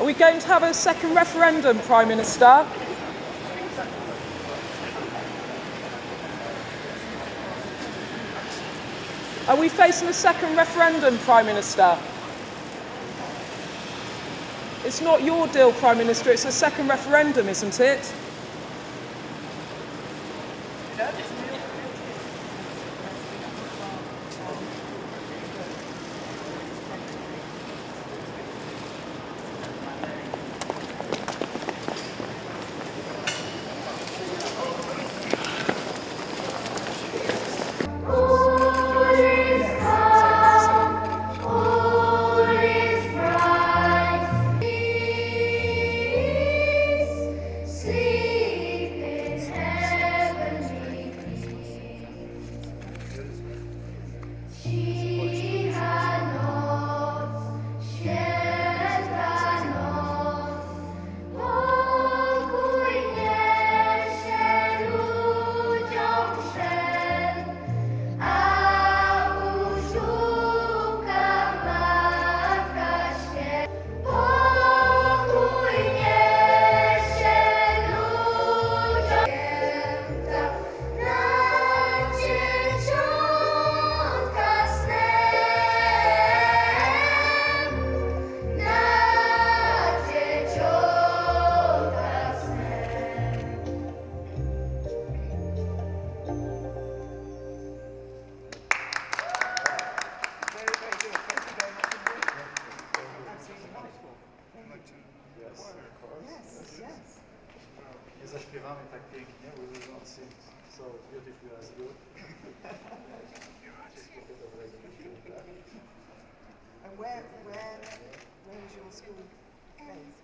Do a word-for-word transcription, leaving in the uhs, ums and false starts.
Are we going to have a second referendum, Prime Minister? Are we facing a second referendum, Prime Minister? It's not your deal, Prime Minister, it's a second referendum, isn't it? Nie zaśpiewamy tak pięknie, we will not sing so beautifully as you. And where, where, where is your school based?